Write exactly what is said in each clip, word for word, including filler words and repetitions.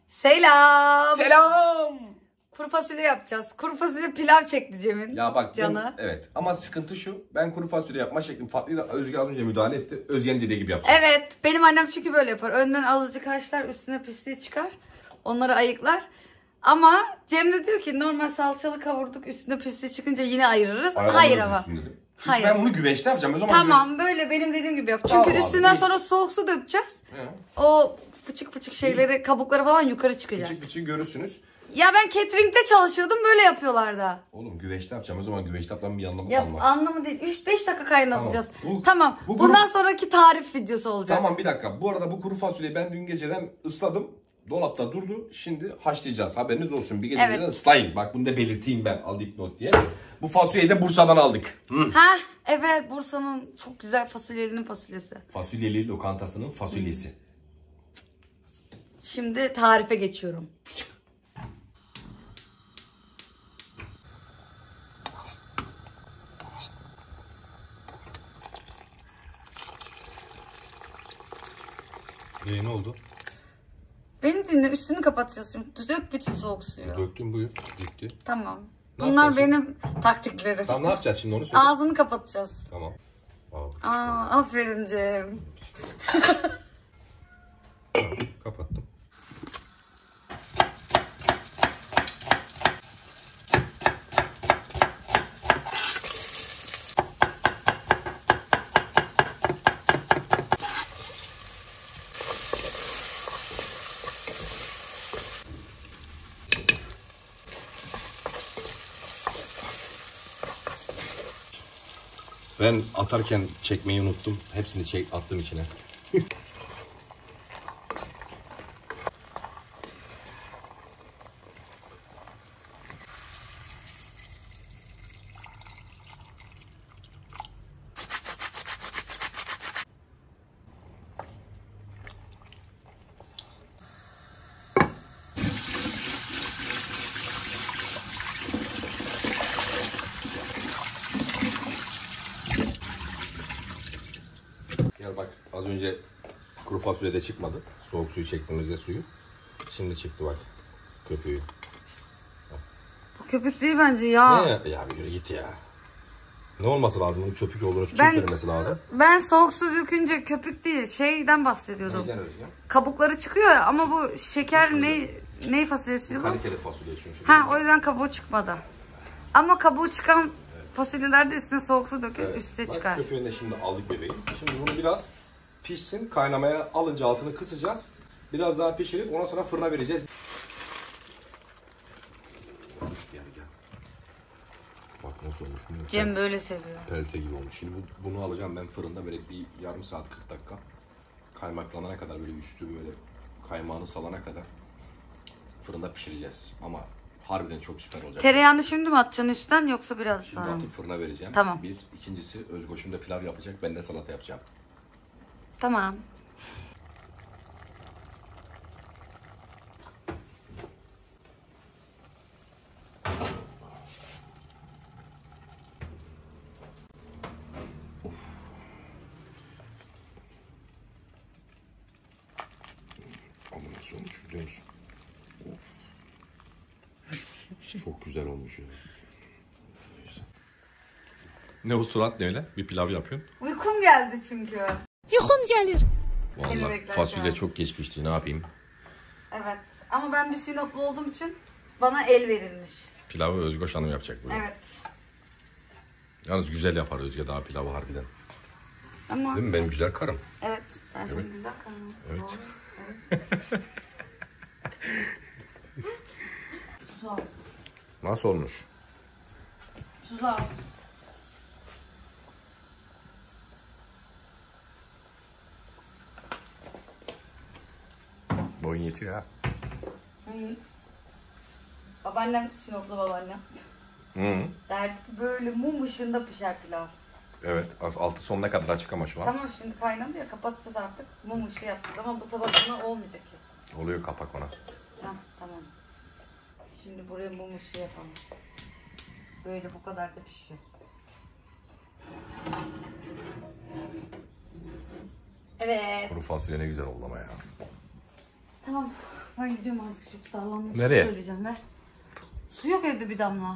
Selam. Selam. Kuru fasulye yapacağız. Kuru fasulye pilav çekti Cem'in. Ya bak Canı. Ben, evet ama sıkıntı şu. Ben kuru fasulye yapma şeklim farklıydı. Özge az önce müdahale etti. Özge'nin dediği gibi yapacağım. Evet. Benim annem çünkü böyle yapar. Önden azıcık haşlar, üstüne pisliği çıkar. Onları ayıklar. Ama Cem de diyor ki normal salçalı kavurduk, üstüne pisliği çıkınca yine ayırırız. Hayır, Hayır ama. Çünkü Hayır. ben bunu güveçte yapacağım. O zaman Tamam güveç... böyle benim dediğim gibi yap. Çünkü Allah üstünden Allah. sonra soğuk su dökeceğiz. He. O fıçık fıçık şeyleri, kabukları falan yukarı çıkacak. Küçük küçük görürsünüz. Ya ben catering'de çalışıyordum, böyle yapıyorlardı. Oğlum güveçte yapacağım. O zaman güveçte yapmanın bir anlamı Ya kalmaz. anlamı değil. üç beş dakika kaynatacağız. Tamam. Bu- tamam. bu Bundan grup- sonraki tarif videosu olacak. Tamam bir dakika. Bu arada bu kuru fasulyeyi ben dün geceden ısladım. Dolapta durdu. Şimdi haşlayacağız. Haberiniz olsun. Bir gece Evet. geceden ıslayın. Bak bunu da belirteyim ben. Al dipnot diye. Bu fasulyeyi de Bursa'dan aldık. Hı. Ha evet, Bursa'nın çok güzel fasulyelinin fasulyesi. Fasulyeli lokantasının fasulyesi. Şimdi tarife geçiyorum. Ee, ne oldu? Beni dinle, üstünü kapatacağız şimdi. Dök bütün soğuk suyu. Döktüm buyur. Bitti. Tamam. Ne Bunlar yapacağız benim taktiklerim. Tamam ne yapacağız şimdi onu söyle. Ağzını kapatacağız. Tamam. Aa, Aa, aferin Cem. kapattım. Ben atarken çekmeyi unuttum. Hepsini çek attım içine. Gel bak az önce kuru fasulyede çıkmadı. Soğuk suyu çektiğimizde suyu. Şimdi çıktı bak köpüğü. Bu köpük değil bence ya. Ne? Ya bir yürü git ya. Ne olması lazım? Bunun köpük olduğunu kim Ben- söylemesi lazım? Ben soğuk su dökünce köpük değil, şeyden bahsediyordum. Neyden Özge? Kabukları çıkıyor ya, ama bu şeker ne ne fasulyesi bu? Kaliteli fasulye çünkü. Ha, o yüzden kabuğu çıkmadı. Ama kabuğu çıkan fasulyelerde üstüne soğuk su döküp Evet. üstüne Bak, çıkar. köpüğünü de şimdi aldık bebeğim. Şimdi bunu biraz pişsin. Kaynamaya alınca altını kısacağız. Biraz daha pişirip ondan sonra fırına vereceğiz. Gel gel. Bak nasıl olmuş biliyor musun? Cem böyle seviyor. Pelte gibi olmuş. Şimdi bu, bunu alacağım ben fırında böyle bir yarım saat kırk dakika kaymaklanana kadar, böyle üstü böyle kaymağını salana kadar fırında pişireceğiz. Ama harbiden çok süper olacak. Tereyağını şimdi mi atacaksın üstten, yoksa biraz Şimdi sonra mı? atıp fırına vereceğim. Tamam. Bir. İkincisi Özgoş'um da pilav yapacak. Ben de salata yapacağım. Tamam. Ama nasıl olmuş biliyor musun? Çok güzel olmuş ya. Ne o surat ne öyle? Bir pilav yapıyorsun. Uykum geldi çünkü. Uykum gelir. Seni Vallahi beklerken. fasulye çok geç pişti. Ne yapayım? Evet. Ama ben bir Sinoplu olduğum için bana el verilmiş. Pilavı Özgoş Hanım yapacak böyle. Evet. Yalnız güzel yapar Özge daha pilavı harbiden. Ama Değil mi? Benim güzel karım. evet, ben seni güzel kanım. Evet. Doğru, evet. Tuz az. Nasıl olmuş? Tuz az. Boyun yetiyor ha. Hı. Babaannem, Sinoplu babaannem. Hı. Derdi ki böyle mum ışığında pişer pilav. Evet. Altı sonuna kadar açık ama şu an. Tamam, şimdi kaynadı ya, kapatacağız artık. Mum ışığı yapacağız ama bu tabakına olmayacak kesin. Oluyor kapak ona. Hah, tamam. Şimdi buraya mum ışığı yapalım. Böyle bu kadar da pişiyor. Evet. Kuru fasulye ne güzel oldu ama ya. Tamam. Ben gidiyorum artık şu darlanmak. Nereye? Söyleyeceğim ver. Su yok evde bir damla.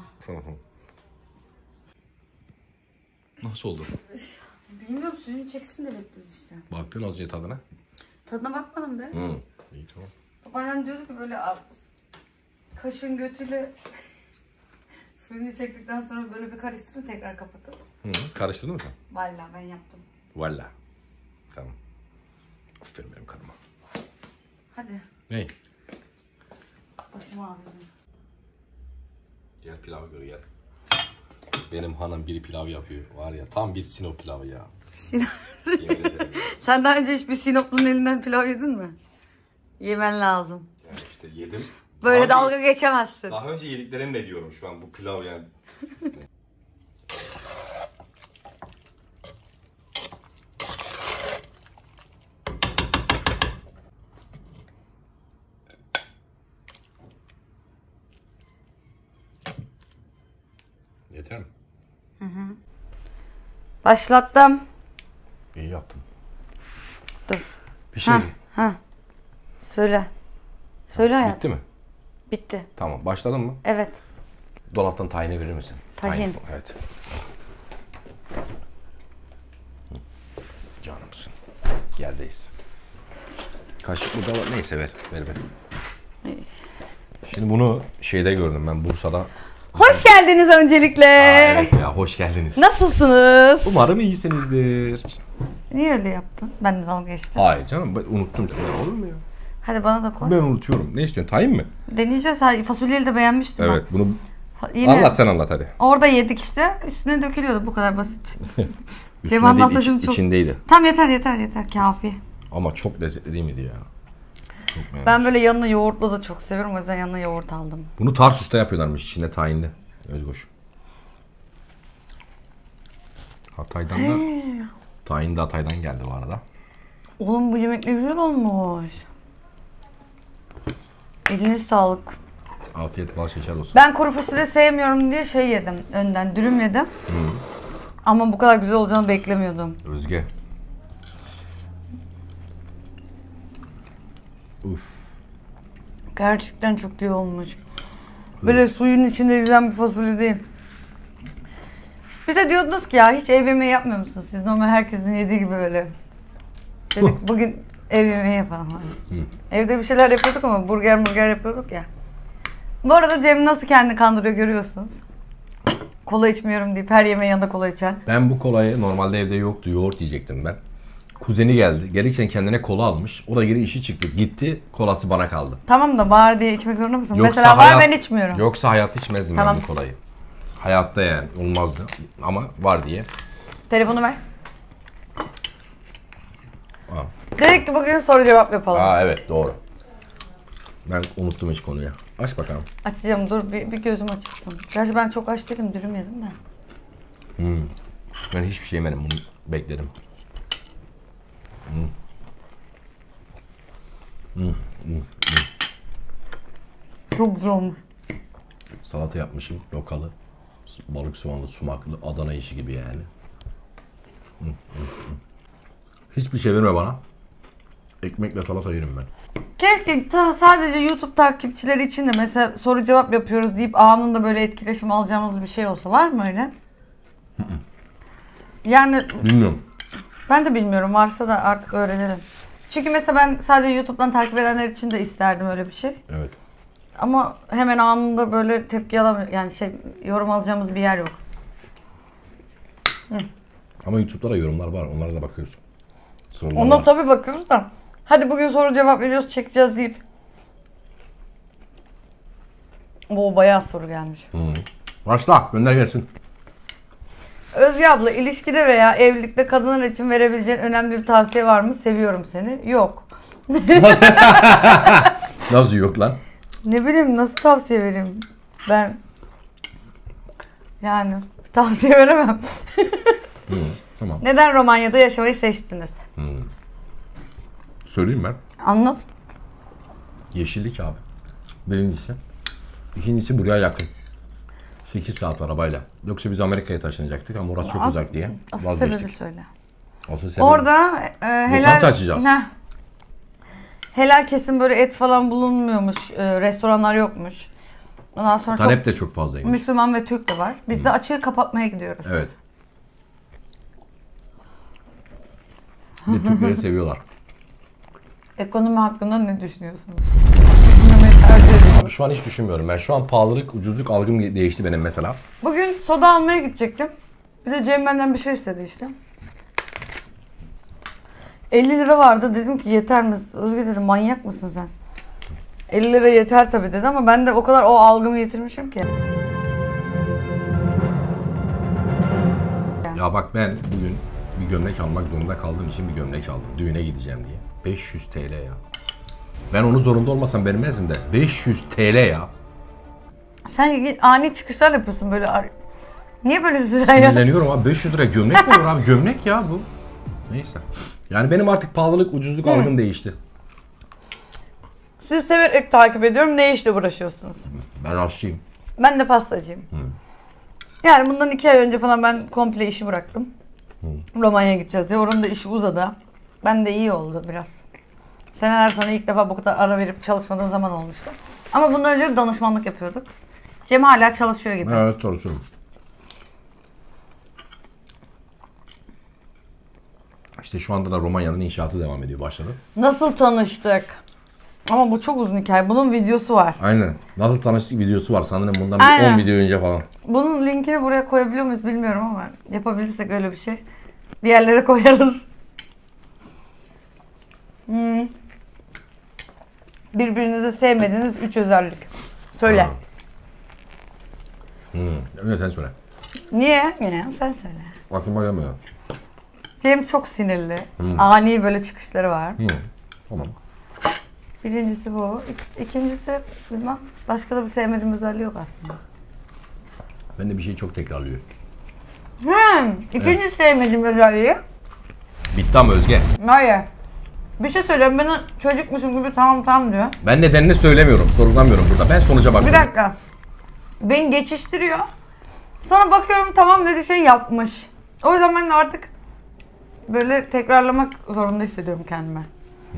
Nasıl oldu? Bilmiyorum suyunu çeksin de bekliyoruz işte. Baktın az önce tadına. Tadına bakmadım be. Hı. İyi tamam. Babaannem diyordu ki böyle kaşın götüyle suyunu çektikten sonra böyle bir karıştırın tekrar kapatın. Hı. Karıştırdın mı sen? Vallahi ben yaptım. Valla. Tamam. Aferin benim karıma. Hadi. Ney? Başım ağrıyor. Gel pilav gör gel. Benim hanım biri pilav yapıyor. Var ya tam bir Sinop pilavı ya. Sinop. Yemin ederim ya. Sen daha önce hiç bir Sinoplu'nun elinden pilav yedin mi? Yemen lazım. Yani işte yedim. Böyle Daha dalga önce, geçemezsin. daha önce yediklerim ne diyorum şu an bu pilav yani. Yeter mi? Hı hı. Başlattım. İyi yaptın. Dur. Bir şey Ha, ha. Söyle. Söyle hayatım. bitti mi? Bitti. Tamam. Başladın mı? Evet. Dolaptan tahini verir misin? Tahin. Evet. Canımsın. Yerdeyiz. Kaşık burada var. Neyse ver. Ver ver. Şimdi bunu şeyde gördüm ben Bursa'da. Hoş geldiniz öncelikle. Aa, evet ya hoş geldiniz. Nasılsınız? Umarım iyisinizdir. Niye öyle yaptın? Ben de dalga geçtim. Hayır canım ben unuttum. Ya, olur mu ya? Hadi bana da koy. Ben unutuyorum. Ne istiyorsun? Tayin mi? Deneyeceğiz. Ha, fasulyeyi de beğenmiştim Evet bunu ben. Yine anlat sen anlat hadi. orada yedik işte. Üstüne dökülüyordu. Bu kadar basit. Üstüne Cem değil, anlatsa iç- şimdi çok... içindeydi. Tam yeter yeter yeter. Kafi. Ama çok lezzetli değil miydi ya? Çok beğendim. Ben böyle yanına yoğurtla da çok seviyorum. O yüzden yanına yoğurt aldım. Bunu Tarsus'ta yapıyorlarmış içinde tayinli. Özgoş. Hatay'dan da tayin de Hatay'dan geldi bu arada. Oğlum bu yemek ne güzel olmuş. Eline sağlık. Afiyet bal şeker olsun. Ben kuru fasulye sevmiyorum diye şey yedim. Önden dürüm yedim. Hı. Ama bu kadar güzel olacağını beklemiyordum. Özge. Uf. Gerçekten çok iyi olmuş. Böyle suyun içinde yüzen bir fasulye değil. Bir de diyordunuz ki ya hiç ev yemeği yapmıyor musunuz? Siz normal herkesin yediği gibi böyle. Dedik bugün ev yemeği yapalım. Hı. Evde bir şeyler yapıyorduk ama burger burger yapıyorduk ya. Bu arada Cem nasıl kendini kandırıyor görüyorsunuz. Kola içmiyorum deyip her yemeğin yanında kola içen. Ben bu kolayı normalde evde yoktu. Yoğurt yiyecektim ben. Kuzeni geldi. Gelirken kendine kola almış. O da geri işi çıktı. Gitti. Kolası bana kaldı. Tamam da var diye içmek zorunda mısın? Yoksa Mesela var hayat- ben içmiyorum. Yoksa hayatta içmezdim Tamam. ben bu kolayı. Hayatta yani olmazdı. Ama var diye. Telefonu ver. Aa, Dedik ki bugün soru cevap yapalım. Aa evet doğru. Ben unuttum hiç konuyu. Aç bakalım. Açacağım dur bir, bir gözüm açılsın. Gerçi ben çok aç değilim dürüm yedim de. Hmm. Ben hiçbir şey yemedim. Bunu bekledim. Hmm. Hmm. Hmm. Çok güzel olmuş. Salata yapmışım. Lokalı. Balık soğanlı, sumaklı. Adana işi gibi yani. Hmm. Hmm. Hmm. Hiçbir şey verme bana. Ekmekle salata yerim ben. Keşke ta sadece YouTube takipçileri için de mesela soru cevap yapıyoruz deyip anında böyle etkileşim alacağımız bir şey olsa var mı öyle? Yani Bilmiyorum. ben de bilmiyorum varsa da artık öğrenelim. Çünkü mesela ben sadece YouTube'dan takip edenler için de isterdim öyle bir şey. Evet. Ama hemen anında böyle tepki alamıyor yani şey yorum alacağımız bir yer yok. Hı. Ama YouTube'da da yorumlar var. Onlara da bakıyoruz. Sorular Ona var. tabii bakıyoruz da. Hadi bugün soru cevap veriyoruz çekeceğiz deyip. Oo bayağı soru gelmiş. Hı. Başla. Gönder gelsin. Özge abla ilişkide veya evlilikte kadınlar için verebileceğin önemli bir tavsiye var mı? Seviyorum seni. Yok. Nasıl yok lan? Ne bileyim nasıl tavsiye vereyim? Ben yani tavsiye veremem. Hı. Tamam. Neden Romanya'da yaşamayı seçtiniz? Hı. Söyleyeyim ben. Anlat. Yeşillik abi. Birincisi. İkincisi buraya yakın. sekiz saat arabayla. Yoksa biz Amerika'ya taşınacaktık ama orası çok As- uzak diye Asıl sebebi vazgeçtik. söyle. Asıl sebebi. Orada e, helal... Lokanta açacağız. Heh. helal kesim böyle et falan bulunmuyormuş. E, restoranlar yokmuş. Ondan sonra Talep çok de çok fazlaymış. Müslüman ve Türk de var. Biz Hı. de açığı kapatmaya gidiyoruz. Evet. Bir Türkleri seviyorlar. Ekonomi hakkında ne düşünüyorsunuz? Düşünmemeyi tercih ediyorum. Şu an hiç düşünmüyorum. Ben şu an pahalılık, ucuzluk algım değişti benim mesela. Bugün soda almaya gidecektim. Bir de Cem benden bir şey istedi işte. elli lira vardı. Dedim ki yeter mi? Özge dedi manyak mısın sen? elli lira yeter tabii dedi ama ben de o kadar o algımı yitirmişim ki. Ya bak ben bugün bir gömlek almak zorunda kaldığım için bir gömlek aldım. Düğüne gideceğim diye. beş yüz TL ya. Ben onu zorunda olmasam vermezdim de. beş yüz TL ya. Sen ani çıkışlar yapıyorsun böyle. Niye böyle sıra ya? Sinirleniyorum abi. beş yüz lira gömlek mi olur abi? Gömlek ya bu. Neyse. Yani benim artık pahalılık, ucuzluk Hı. algım değişti. Sizi severek takip ediyorum. Ne işle uğraşıyorsunuz? Ben aşçıyım. Ben de pastacıyım. Hı. Yani bundan iki ay önce falan ben komple işi bıraktım. Hı. Romanya'ya gideceğiz diye. Oranın da işi uzadı. Ben de iyi oldu biraz. Seneler sonra ilk defa bu kadar ara verip çalışmadığım zaman olmuştu. Ama bundan önce danışmanlık yapıyorduk. Cem hala çalışıyor gibi. Evet çalışıyorum. İşte şu anda da Romanya'nın inşaatı devam ediyor, başladı. Nasıl tanıştık? Ama bu çok uzun hikaye. Bunun videosu var. Aynen. Nasıl tanıştık videosu var sanırım bundan bir on video önce falan. Bunun linkini buraya koyabiliyor muyuz bilmiyorum ama yapabilirsek öyle bir şey. Bir yerlere koyarız. Hmm. Birbirinizi sevmediğiniz üç özellik. Söyle. Hmm. Öyle sen söyle. Niye? Niye? Sen söyle. Aklıma gelmiyor. Cem çok sinirli. Hmm. Ani böyle çıkışları var. Hmm. Tamam. Birincisi bu. İki, ikincisi bilmem. Başka da bir sevmediğim özelliği yok aslında. Ben de bir şey çok tekrarlıyor. Hmm. İkinci evet. sevmediğim özelliği. Bitti ama Özge. Hayır. Bir şey söylüyorum. Ben çocukmuşum gibi tamam tamam diyor. Ben nedenini söylemiyorum. Sorgulamıyorum burada. Ben sonuca bakıyorum. Bir dakika. Beni geçiştiriyor. Sonra bakıyorum tamam dedi şey yapmış. O yüzden ben artık böyle tekrarlamak zorunda hissediyorum kendime. Hmm.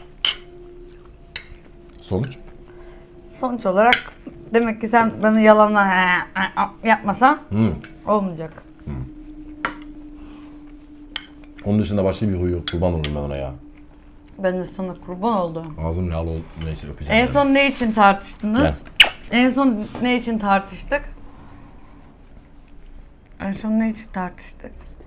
Sonuç? Sonuç olarak demek ki sen bana yalanla yapmasan hmm. olmayacak. Hmm. Onun dışında başka bir huyu yok. Kurban olurum ben ona ya. Ben de sana kurban oldum. Ağzım yağlı oldu. Neyse öpeceğim. En yani. son ne için tartıştınız? Gel. En son ne için tartıştık? En son ne için tartıştık?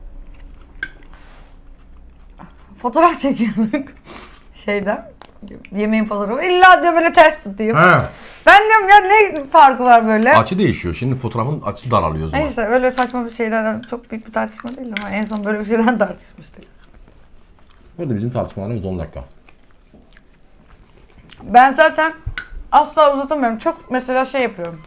Fotoğraf çekiyorduk. Şeyden. Yemeğin fotoğrafı. İlla diyor böyle ters tutuyor. He. Ben diyorum ya ne farkı var böyle? Açı değişiyor. Şimdi fotoğrafın açısı daralıyor o zaman. Neyse öyle saçma bir şeylerden çok büyük bir tartışma değil ama en son böyle bir şeyden tartışmıştık. Burada bizim tartışmalarımız on dakika. Ben zaten asla uzatamıyorum. Çok mesela şey yapıyorum.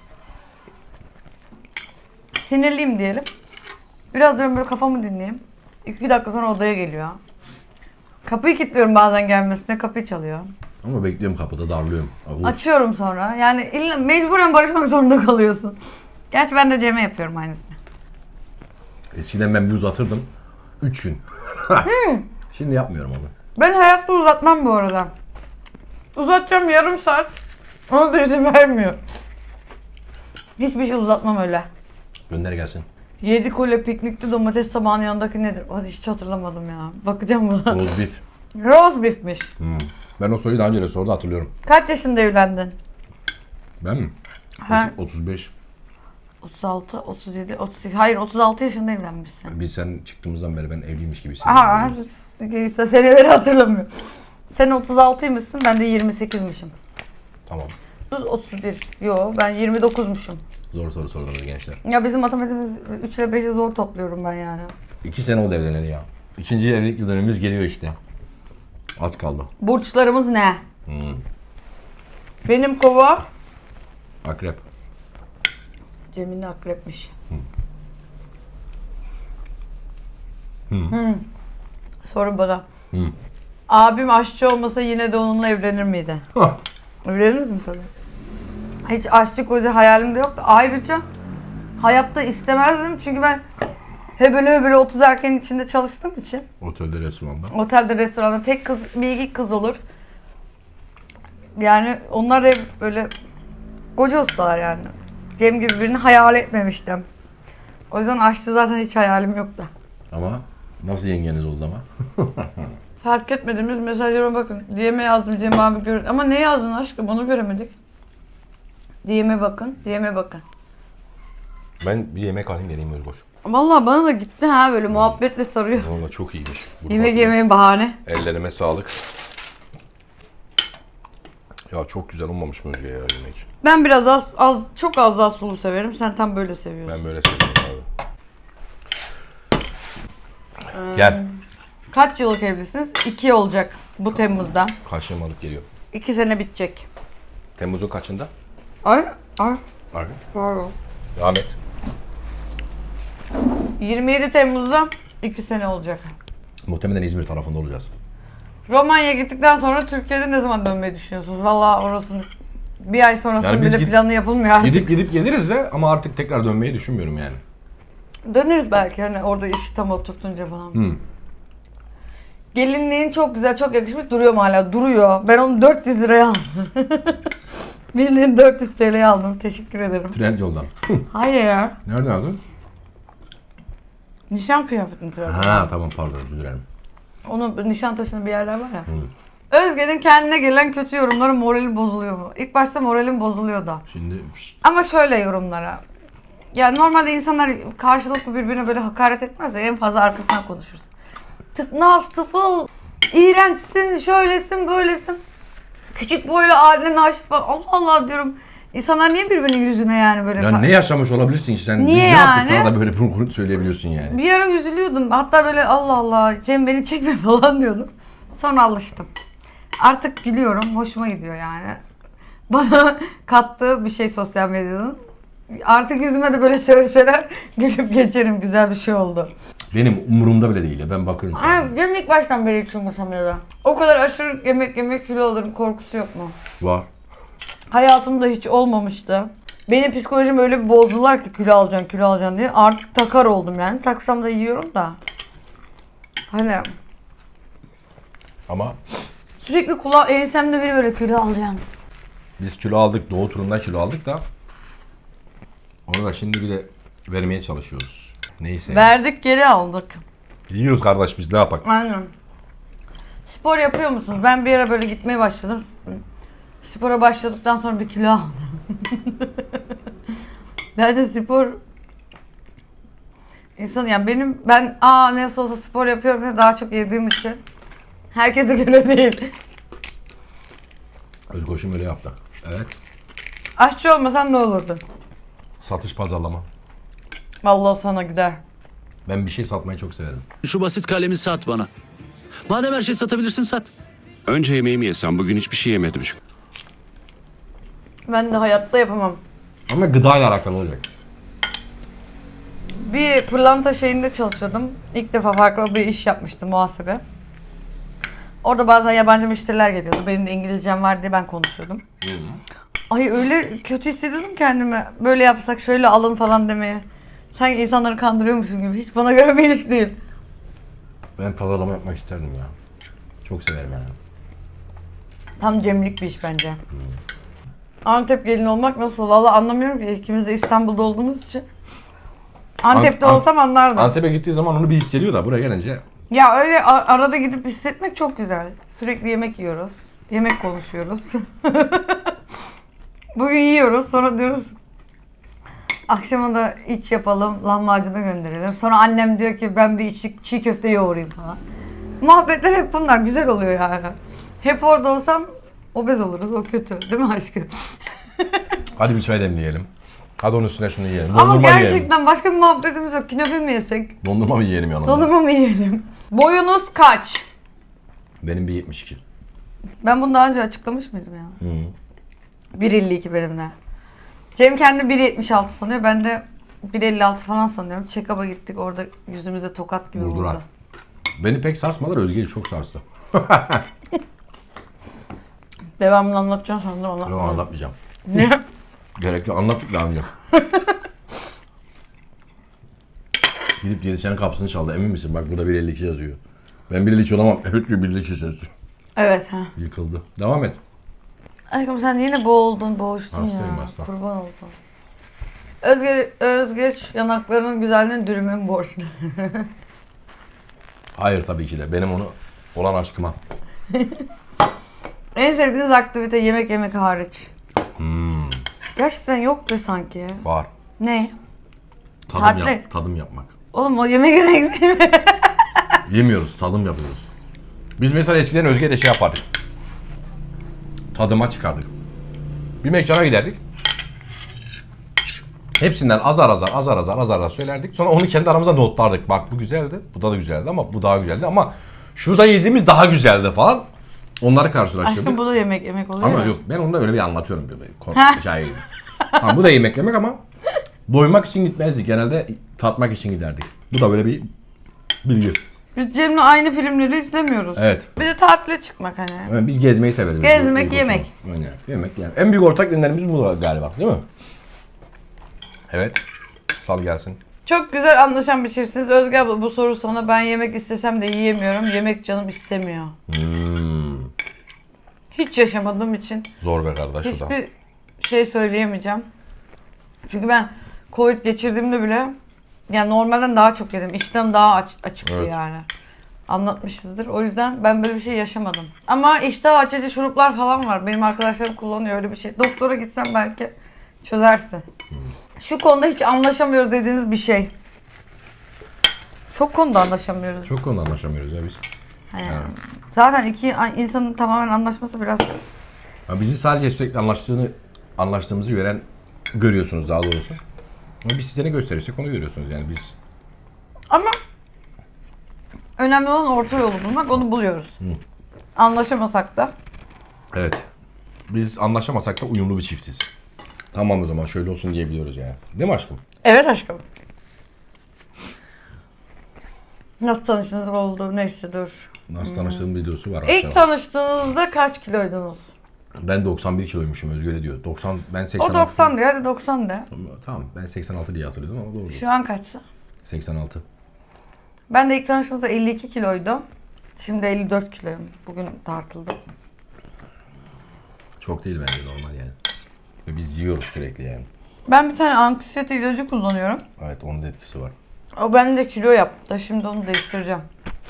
Sinirliyim diyelim. Biraz diyorum böyle kafamı dinleyeyim. İki dakika sonra odaya geliyor. Kapıyı kilitliyorum bazen gelmesine. Kapıyı çalıyor. Ama bekliyorum kapıda, darlıyorum. Abi, açıyorum sonra. Yani illa mecburen barışmak zorunda kalıyorsun. Gerçi ben de Cem'e yapıyorum aynısını. Eskiden ben bir uzatırdım. Üç gün. hmm. Şimdi yapmıyorum onu. Ben hayatta uzatmam bu arada. Uzatacağım yarım saat. Ona da izin vermiyor. Hiçbir şey uzatmam öyle. Gönder gelsin. Yedi kule piknikte domates tabağının yanındaki nedir? Hadi hiç hatırlamadım ya. Bakacağım buna. Roast beef. Roast beef'miş. Hmm. Ben o soruyu daha önce de sordu, hatırlıyorum. Kaç yaşında evlendin? Ben mi? Ha. otuz beş. otuz altı, otuz yedi, otuz sekiz. Hayır otuz altı yaşında evlenmişsin. Biz sen çıktığımızdan beri ben evliymiş gibisin. Aha, seneleri hatırlamıyorum. Sen otuz altıymışsın, ben de yirmi sekizmişim. Tamam. otuz, otuz bir. Yo, ben yirmi dokuzmuşum. Zor soru sordunuz gençler. Ya bizim matematiğimiz üç ile beşi zor topluyorum ben yani. iki sene oldu evleneli ya. İkinci evlilik dönemimiz geliyor işte. Az kaldı. Burçlarımız ne? Hmm. Benim kova. Akrep. Cem'in akrepmiş. Hmm. Hmm. Hmm. Sorun bana. Hmm. Abim aşçı olmasa yine de onunla evlenir miydi? Evlenirdim tabii. Hiç aşçı koca hayalimde yoktu. Ayrıca hayatta istemezdim çünkü ben hebele hebele otuz erkeğin içinde çalıştığım için. Otelde, restoranda. Otelde, restoranda tek kız, bir iki kız olur. Yani onlar da böyle koca ustalar yani. Cem gibi birini hayal etmemiştim. O yüzden aşçı zaten hiç hayalim yoktu. Ama nasıl yengeniz oldu ama? Fark etmediğimiz mesajlara bakın. D M'e yazdım Cem abi gör. Ama ne yazdın aşkım onu göremedik. D M'e bakın, D M'e bakın. Ben bir yemek alayım geleyim Özboş. Vallahi bana da gitti ha böyle muhabbetle sarıyor. Valla çok iyiymiş. Yemek yemeğin bahane. Ellerime sağlık. Ya çok güzel olmamış mı Özge ya yemek? Ben biraz az, az çok az daha sulu severim. Sen tam böyle seviyorsun. Ben böyle seviyorum abi. Ee, Gel. Kaç yıllık evlisiniz? İki olacak bu Temmuz'da. Kaşığımı alıp geliyor. İki sene bitecek. Temmuz'un kaçında? Ay, ay. Abi. Pardon. Devam et. yirmi yedi Temmuz'da iki sene olacak. Muhtemelen İzmir tarafında olacağız. Romanya'ya gittikten sonra Türkiye'de ne zaman dönmeyi düşünüyorsunuz? Vallahi orasını bir ay sonrasında Yani biz bile gid- planı yapılmıyor artık. Gidip gidip geliriz de ama artık tekrar dönmeyi düşünmüyorum yani. Döneriz belki hani orada işi tam oturtunca falan. Hmm. Gelinliğin çok güzel, çok yakışmış duruyor mu hala? Duruyor. Ben onu dört yüz liraya aldım. Bildiğin dört yüz T L'ye aldım. Teşekkür ederim. Trendyol'dan. Hayır ya. Nereden aldın? Nişan kıyafetini Trendyol'dan. Ha tamam pardon özür dilerim. Onun Nişantaşı'nda bir yerler var ya. Hmm. Özge'nin kendine gelen kötü yorumları morali bozuluyor mu? İlk başta moralim bozuluyordu. Şimdi Ama şöyle yorumlara. Ya normalde insanlar karşılıklı birbirine böyle hakaret etmez ya en fazla arkasından konuşuruz. Tıknaz, tıfıl, iğrençsin, şöylesin, böylesin. Küçük boylu adine naşit falan. Allah Allah diyorum. İnsanlar niye birbirinin yüzüne yani böyle... ya ne yaşamış olabilirsin ki sen? Niye Biz ne yani? yaptık sana da böyle bunu söyleyebiliyorsun yani. Bir ara üzülüyordum. Hatta böyle Allah Allah Cem beni çekme falan diyordum. Sonra alıştım. Artık gülüyorum. Hoşuma gidiyor yani. Bana kattığı bir şey sosyal medyanın. Artık yüzüme de böyle söyleseler gülüp geçerim. Güzel bir şey oldu. Benim umurumda bile değil ya ben bakıyorum sana. Ay, benim ilk baştan beri hiç umursamıyordu. O kadar aşırı yemek yemek kilo alırım korkusu yok mu? Var. Hayatımda hiç olmamıştı. Benim psikolojim öyle bir bozdular ki kilo alacaksın kilo alacaksın diye. Artık takar oldum yani. Taksam da yiyorum da. Hani Ama sürekli kulağı ensemde biri böyle kilo alacaksın. biz kilo aldık, doğu turunda kilo aldık da onu da şimdi bir de vermeye çalışıyoruz. Neyse. Verdik geri aldık. Yiyoruz kardeş biz ne yapak? Aynen. Spor yapıyor musunuz? Ben bir ara böyle gitmeye başladım. Spora başladıktan sonra bir kilo aldım. Bence spor insan yani benim ben aa nasıl olsa spor yapıyorum diye daha çok yediğim için herkese göre değil. Özgoş'um öyle yaptı. Evet. Aşçı olmasan ne olurdu? Satış pazarlama. Vallahi sana gider. Ben bir şey satmayı çok severim. Şu basit kalemi sat bana. Madem her şeyi satabilirsin sat. Önce yemeğimi yesem bugün hiçbir şey yemedim çünkü. Ben de hayatta yapamam. Ama gıdayla alakalı olacak. Bir pırlanta şeyinde çalışıyordum. İlk defa farklı bir iş yapmıştım muhasebe. Orada bazen yabancı müşteriler geliyordu. Benim de İngilizcem var diye ben konuşuyordum. Hı. Ay öyle kötü hissediyordum kendimi. Böyle yapsak şöyle alın falan demeye. Sanki insanları kandırıyormuşum gibi. Hiç bana göre bir iş değil. Ben pazarlama yapmak isterdim ya. Çok severim yani. Tam cemlik bir iş bence. Hı. Antep gelini olmak nasıl? Vallahi anlamıyorum ki. İkimiz de İstanbul'da olduğumuz için. Antep'te An- olsam anlardım. Antep'e gittiği zaman onu bir hissediyor da buraya gelince... Ya öyle arada gidip hissetmek çok güzel. Sürekli yemek yiyoruz. Yemek konuşuyoruz. Bugün yiyoruz sonra diyoruz akşama da iç yapalım lahmacuna gönderelim. Sonra annem diyor ki ben bir içi, çiğ köfte yoğurayım falan. Muhabbetler hep bunlar güzel oluyor yani. Hep orada olsam obez oluruz o kötü değil mi aşkım? Hadi bir çay demleyelim. Hadi onun üstüne şunu yiyelim. Ama Dondurma gerçekten yiyelim. başka bir muhabbetimiz yok. Künefe mi yesek? Dondurma mı yiyelim yanında? Dondurma mı yiyelim? Boyunuz kaç? Benim bir yetmiş iki. Ben bunu daha önce açıklamış mıydım ya? Hı. bir elli iki benimle. Cem kendi bir yetmiş altı sanıyor. Ben de bir elli altı falan sanıyorum. Check-up'a gittik. Orada yüzümüzde tokat gibi Vurdular. vurdu. Beni pek sarsmadılar. Özge'yi çok sarstı. Devamını anlatacağım sandım. Anlatmadım. Yok anlatmayacağım. Niye? Gerek yok. Anlattık daha önce. Gidip diyetisyenin kapısını çaldı. Emin misin? Bak burada bir elli iki yazıyor. Ben bir elli iki olamam. Evet diyor bir elli iki yazıyor. Evet. Ha. Yıkıldı. Devam et. Aşkım sen yine boğuldun, boğuştun Hastayım, ya. hasta. Kurban oldum. Özge, Özgeç yanaklarının güzelliğini dürümün borçlu. Hayır tabii ki de. Benim onu olan aşkıma. En sevdiğiniz aktivite yemek yemek hariç. Hmm, Gerçekten yok be sanki. var. Ne? Tadım, Tatlı. yap, tadım yapmak. Oğlum o yemek yemek değil mi? Yemiyoruz, tadım yapıyoruz. Biz mesela eskiden Özge de şey yapardık. Tadıma çıkardık. Bir mekana giderdik. Hepsinden azar azar azar azar azar azar söylerdik. Sonra onu kendi aramızda notlardık. Bak bu güzeldi, bu da da güzeldi ama bu daha güzeldi ama şurada yediğimiz daha güzeldi falan. Onları karşılaştırdık. Aşkım bu da yemek yemek oluyor Ama ya. yok, ben onu da öyle bir anlatıyorum. Böyle, konu- şey gibi. Ha, bu da yemek yemek ama doymak için gitmezdik. Genelde tatmak için giderdik. Bu da böyle bir bilgi. Biz Cem'le aynı filmleri izlemiyoruz. Evet. Bir de tatile çıkmak hani. Yani biz gezmeyi severiz. Gezmek, Biz- yemek. Aynen. Yemek, yani. En büyük ortak yönlerimiz bu galiba, değil mi? Evet. Sal gelsin. Çok güzel anlaşan bir çiftsiniz. Özge abla bu soru sana, ben yemek istesem de yiyemiyorum. Yemek canım istemiyor. Hmm. Hiç yaşamadığım için Zor be kardeş o da. hiçbir şey söyleyemeyeceğim. Çünkü ben Covid geçirdiğimde bile yani normalden daha çok yedim. İştahım daha aç, açıktı Evet. yani. Anlatmışızdır. O yüzden ben böyle bir şey yaşamadım. Ama iştah açıcı şuruplar falan var. Benim arkadaşlarım kullanıyor öyle bir şey. Doktora gitsen belki çözersin. Şu konuda hiç anlaşamıyoruz dediğiniz bir şey. Çok konuda anlaşamıyoruz. Çok konuda anlaşamıyoruz ya biz. Hani Evet. Zaten iki insanın tamamen anlaşması biraz... Ya bizi sadece sürekli anlaştığını, anlaştığımızı gören görüyorsunuz daha doğrusu. Ama biz size ne gösterirsek onu görüyorsunuz yani biz. Ama önemli olan orta yolu bulmak, onu buluyoruz. Anlaşamasak da. Evet. Biz anlaşamasak da uyumlu bir çiftiz. Tamam o zaman şöyle olsun diyebiliyoruz yani. Değil mi aşkım? Evet aşkım. Nasıl tanıştınız oldu, neyse dur. Nasıl tanıştığım videosu var İlk aşağıda. tanıştığınızda kaç kiloydunuz? Ben doksan bir kiloymuşum, Özgür öyle diyor. doksan, ben seksen altı. O doksan de, hadi doksan de. Tamam, ben seksen altı diye hatırlıyordum ama doğru. Şu an kaçsa? seksen altı. Ben de ilk tanıştığımızda elli iki kiloydum. Şimdi elli dört kiloyum. Bugün tartıldım. Çok değil bence, normal yani. Ve biz yiyoruz sürekli yani. Ben bir tane anksiyete ilacı kullanıyorum. Evet, onun da etkisi var. O bende kilo yaptı. Şimdi onu değiştireceğim.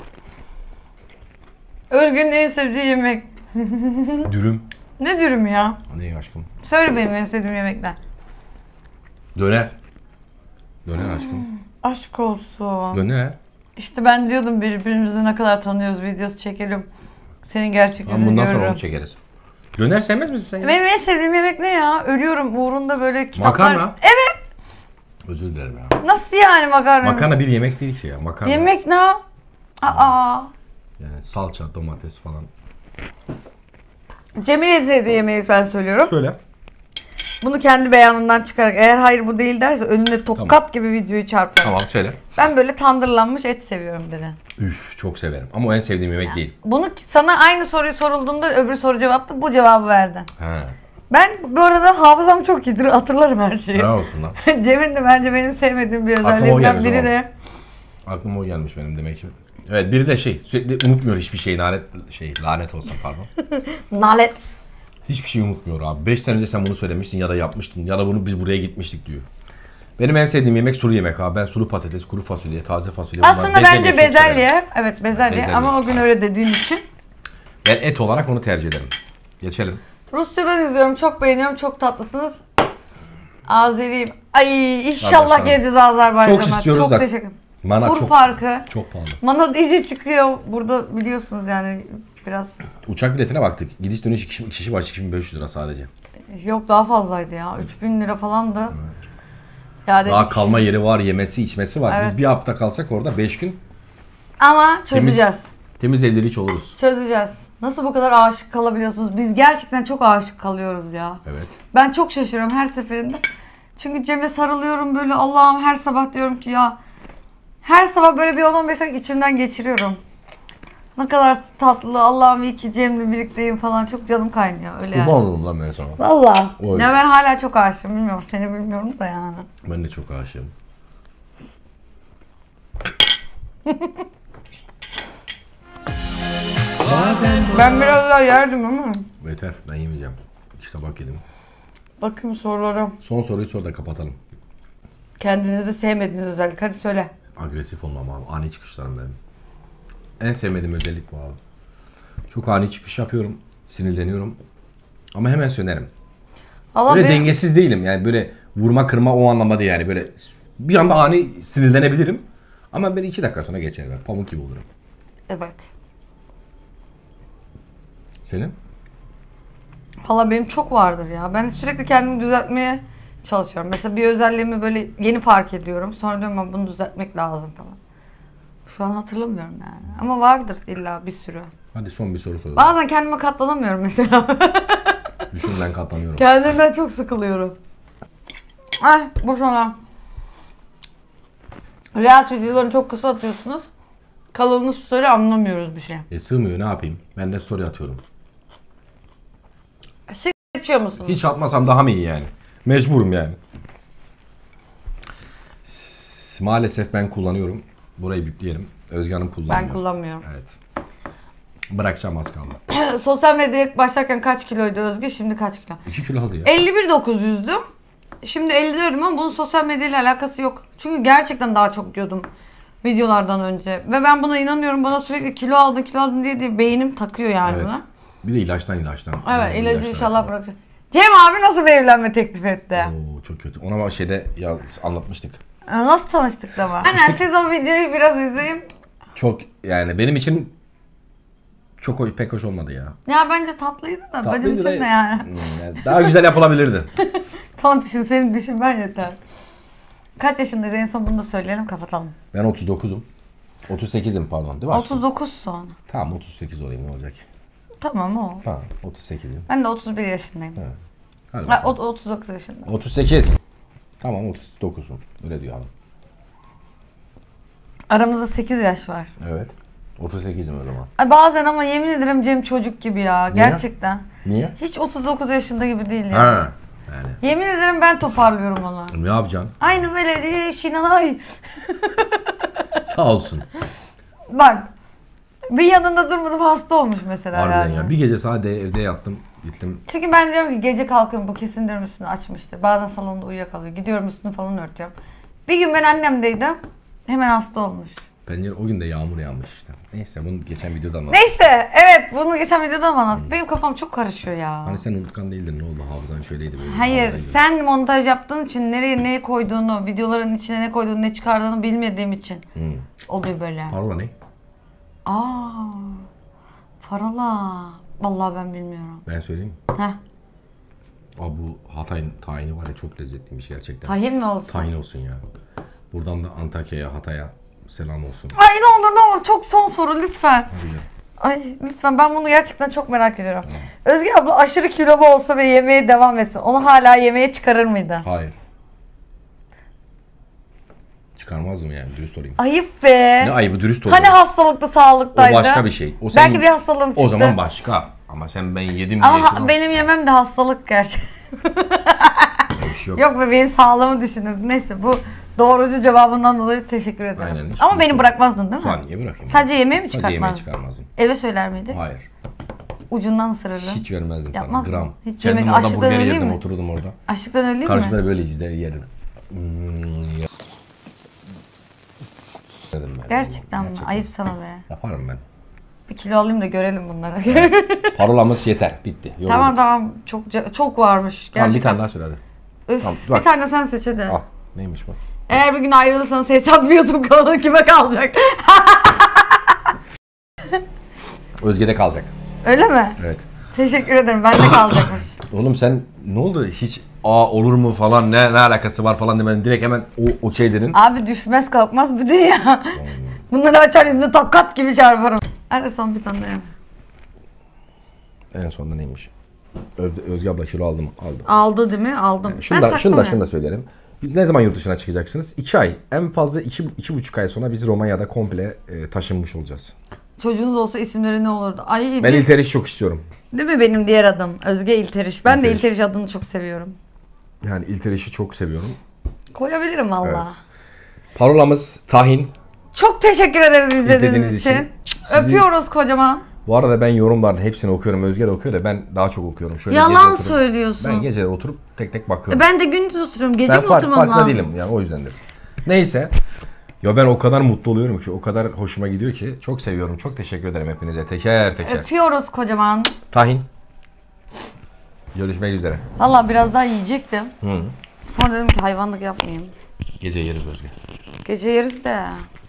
Özgür'ün en sevdiği yemek. Dürüm. Ne dürüm ya? Ne aşkım? Söyle benim en sevdiğim yemekler. Döner. Döner aşkım. Aşk olsun. Döner. İşte ben diyordum birbirimizi ne kadar tanıyoruz, videosu çekelim. Senin gerçek Ama yüzünü bundan sonra görürüm. onu çekeriz. Döner sevmez misin sen ya? Benim en sevdiğim yemek ne ya? Ölüyorum uğrunda böyle kitaplar. Makarna. Evet. Özür dilerim ya. Nasıl yani makarna? Makarna bir yemek değil ki ya. Makarna. Yemek ne? Aa. Yani salça, domates falan. Cemil'in sevdiği yemeği ben söylüyorum. Söyle. Bunu kendi beyanından çıkarak, eğer hayır bu değil derse önüne tokat Tamam. gibi videoyu çarparım. Tamam söyle. Ben böyle tandırlanmış et seviyorum dedi. Üf, çok severim. Ama o en sevdiğim yemek değil. Bunu sana aynı soruyu sorulduğunda öbür soru cevaptı, bu cevabı verdin. He. Ben bu arada hafızam çok iyidir, hatırlarım her şeyi. Ne olsun lan? Cem'in de bence benim sevmediğim bir Aklıma o özelliğimden gelmiş biri ama. de. Aklıma o gelmiş benim demek ki. Evet, biri de şey, sürekli unutmuyor hiçbir şeyi, lanet şey, lanet olsun pardon. Nalet. Hiçbir şey unutmuyor abi. beş sene önce sen bunu söylemiştin ya da yapmıştın ya da bunu biz buraya gitmiştik diyor. Benim en sevdiğim yemek sulu yemek abi. Ben sulu patates, kuru fasulye, taze fasulye. bunlar- Aslında bence çok severim. bezelye. Evet bezelye. Bezelye. Ama o gün öyle dediğin için. Ben et olarak onu tercih ederim. Geçelim. Rusçadan izliyorum. Çok beğeniyorum. Çok tatlısınız. Azeriyim. Ay inşallah Kardeşlerim. geleceğiz Azerbaycan'a. Çok istiyoruz çok da- teşekkür ederim. Mana Kur çok, farkı. çok pahalı. Mana iyice çıkıyor. Burada biliyorsunuz yani biraz. Uçak biletine baktık. Gidiş dönüş iki kişi başı iki bin beş yüz lira sadece. Yok daha fazlaydı ya. üç bin lira falan da. Ya Daha dedik, kalma yeri var, yemesi, içmesi var. Evet. Biz bir hafta kalsak orada beş gün ama çözeceğiz. temiz ellilik oluruz. Çözeceğiz. Nasıl bu kadar aşık kalabiliyorsunuz? Biz gerçekten çok aşık kalıyoruz ya. Evet. Ben çok şaşırıyorum her seferinde. Çünkü Cem'e sarılıyorum böyle, Allah'ım her sabah diyorum ki ya. Her sabah böyle bir on on beş dakika içimden geçiriyorum. Ne kadar tatlı, Allah'ım iyi ki Cem'le birlikteyim falan, çok canım kaynıyor öyle Kurban yani. olurum lan ben sana. Valla. Öyle. Ya ben hala çok aşığım, bilmiyorum seni bilmiyorum da yani. Ben de çok aşığım. Ben biraz daha yerdim ama. Yeter, ben yemeyeceğim. İşte bak yedim. Bakayım sorulara. Son soruyu sor da kapatalım. Kendinizde sevmediğiniz özellik. Hadi söyle. Agresif olmam abi. Ani çıkışlarım benim. En sevmediğim özellik bu abi. Çok ani çıkış yapıyorum. Sinirleniyorum. Ama hemen sönerim. Allah Böyle benim... dengesiz değilim. Yani böyle vurma kırma o anlamda değil yani. Böyle bir anda ani sinirlenebilirim. Ama ben iki dakika sonra geçer ben. Pamuk gibi olurum. Evet. Senin? Valla benim çok vardır ya. Ben sürekli kendimi düzeltmeye çalışıyorum. Mesela bir özelliğimi böyle yeni fark ediyorum. Sonra diyorum ben bunu düzeltmek lazım falan. Şu an hatırlamıyorum yani. Ama vardır illa bir sürü. Hadi son bir soru soralım. Bazen kendime katlanamıyorum mesela. Düşün ben katlanıyorum. Kendimden çok sıkılıyorum. Ay bu sana. Reels videolarını çok kısa atıyorsunuz. Kalanını story anlamıyoruz bir şey. E sığmıyor ne yapayım? Ben de story atıyorum. Siz geçiyor musunuz? Hiç atmasam daha mı iyi yani? Mecburum yani. S- Maalesef ben kullanıyorum. Burayı bipleyelim. Özge Hanım kullanmıyor. Ben kullanmıyorum. Evet. Bırakacağım az kaldı. Sosyal medyaya başlarken kaç kiloydu Özge? Şimdi kaç kilo? iki kilo aldı ya. elli bir dokuz yüzdüm. Şimdi elli dördüm ama bunun sosyal medyayla alakası yok. Çünkü gerçekten daha çok yiyordum videolardan önce. Ve ben buna inanıyorum. Bana sürekli kilo aldın kilo aldın diye, diye beynim takıyor yani Evet. buna. Bir de ilaçtan ilaçtan. Evet Yani ilacı ilaçtan. inşallah bırakacak. Cem abi nasıl bir evlenme teklif etti? Oo, çok kötü. Ona bak şeyde ya anlatmıştık. Nasıl tanıştık da var? Aynen siz o videoyu biraz izleyin. Çok yani benim için çok hoş, pek hoş olmadı ya. Ya bence tatlıydı da benim Tatlıydı için da- de yani. Hmm, yani daha güzel yapılabilirdi. Tontişim senin düşünmen yeter. Kaç yaşındayız en son bunu da söyleyelim kapatalım. Ben otuz dokuzum. otuz sekizim pardon değil mi? otuz dokuz son. Tamam otuz sekiz olayım ne olacak? Tamam o. Ha otuz sekizim. Ben de otuz bir yaşındayım. Hadi Ha, bakalım. o, otuz dokuz yaşında. otuz sekiz. Tamam otuz dokuzum. Öyle diyor abi. Aramızda sekiz yaş var. Evet. otuz sekizim o zaman. Ay bazen ama yemin ederim Cem çocuk gibi ya. Gerçekten. Niye? Hiç otuz dokuz yaşında gibi değil ya. Ha. Yani. Yemin ederim ben toparlıyorum onu. Ne yapacaksın? Aynı böyle değil Şinalay. Sağ olsun. Bak. Bir yanında durmadım hasta olmuş mesela Harbiden yani. ya. Bir gece sadece evde yattım. Gittim. Çünkü ben diyorum ki gece kalkıyorum bu kesin diyorum üstünü açmıştır. Bazen salonda uyuyakalıyor. Gidiyorum üstünü falan örtüyorum. Bir gün ben annemdeydim. Hemen hasta olmuş. Pencere o gün de yağmur yağmış işte. Neyse bunu geçen videoda anlattım. Neyse evet bunu geçen videoda mı anlattık? Benim kafam çok karışıyor ya. Hani sen unutkan değildin ne oldu hafızan şöyleydi böyle. Hayır hafızaydı. sen montaj yaptığın için nereye ne koyduğunu, videoların içine ne koyduğunu, ne çıkardığını bilmediğim için Hmm. oluyor böyle. Parola ne? Aa, parola. Vallahi ben bilmiyorum. Ben söyleyeyim. Heh, Aa bu Hatay'ın tayini var ya çok lezzetliymiş gerçekten. tahin mi olsun? Tahin olsun ya. Buradan da Antakya'ya, Hatay'a selam olsun. Ay ne olur ne olur çok son soru lütfen. Hadi ya. Ay lütfen ben bunu gerçekten çok merak ediyorum. Özge abla aşırı kilolu olsa ve yemeğe devam etsin. Onu hala yemeğe çıkarır mıydı? Hayır. Çıkarmaz mı yani dürüst olayım. Ayıp be. Ne ayıbı dürüst ol. Hani hastalıkta sağlıktaydı. O başka bir şey. O senin- Belki bir hastalığım çıktı. O zaman başka. Ama sen ben yedim Ama diye ha- şunu- benim yemem de hastalık gerçekten. Öyle bir şey yok. Yok be benim sağlığımı düşünün. Neyse bu doğrucu cevabından dolayı teşekkür ederim. Aynen, hiç Ama sıkıntı beni yok. bırakmazdın değil mi? Ulan niye bırakayım? Sadece yemeği mi Sadece yemeği çıkartmazdın? çıkarmazdım. Eve söyler miydi? Hayır. Ucundan ısırırdın. Hiç vermezdim Yapmaz sana. mı? Gram. Hiç Kendim yemek orada açlıktan burger öleyim yerdim mi? otururdum orada. Açlıktan öleyim mi? Karşımda böyle izler yerdim. Hmm, yerdim ben. Gerçekten mi? Gerçekten. Ayıp sana be. Yaparım ben. Bir kilo alayım da görelim bunları. Parolamız yeter. Bitti. Yorulduk. Tamam tamam çok çok varmış. Tamam, bir Gerçekten. tane daha söyle hadi. Öf, Tamam, bir bak. tane sen seç hadi. Al. Neymiş bu? Eğer bir gün ayrılırsanız hesap YouTube kanalı kime kalacak? Özge'de kalacak. Öyle mi? Evet. Teşekkür ederim. Bende kalacakmış. Oğlum sen ne oldu? Hiç aa olur mu falan ne ne alakası var falan demedin. Direkt hemen o o şey dedin. Abi düşmez kalkmaz bütün ya. Bunları açar yüzüne tokat gibi çarparım. Hadi son bir tane daha. En sonunda neymiş? Öz, Özge abla kilo aldım aldım. Aldı değil mi? Aldım. Şunu Ben da, şunu da saklamıyorum. şunu da söyleyelim. Biz ne zaman yurt dışına çıkacaksınız? İki ay. En fazla iki, iki buçuk ay sonra biz Romanya'da komple e, taşınmış olacağız. Çocuğunuz olsa isimleri ne olurdu? Ay Ben bir- İlteriş çok istiyorum. Değil mi benim diğer adım? Özge İlteriş. Ben de İlteriş. İlteriş adını çok seviyorum. Yani İlteriş'i çok seviyorum. Koyabilirim valla. Evet. Parolamız tahin. Çok teşekkür ederiz izlediğiniz, İzlediğiniz için. için. Sizi- Öpüyoruz kocaman. Bu arada ben yorumların hepsini okuyorum. Özge de okuyor da ben daha çok okuyorum. Şöyle Yalan gece oturup- söylüyorsun. Ben gece oturup tek tek E bakıyorum. ben de gündüz oturuyorum. Gece Ben mi fark, oturmam farkında lazım? değilim yani o yüzdendir. Neyse. Ya ben o kadar mutlu oluyorum ki, o kadar hoşuma gidiyor ki. Çok seviyorum. Çok teşekkür ederim hepinize. Teker teker. Öpüyoruz kocaman. Tahin. Görüşmek üzere. Valla biraz daha yiyecektim. Hı. Sonra dedim ki hayvanlık yapmayayım. Gece yeriz Özge. Gece yeriz de.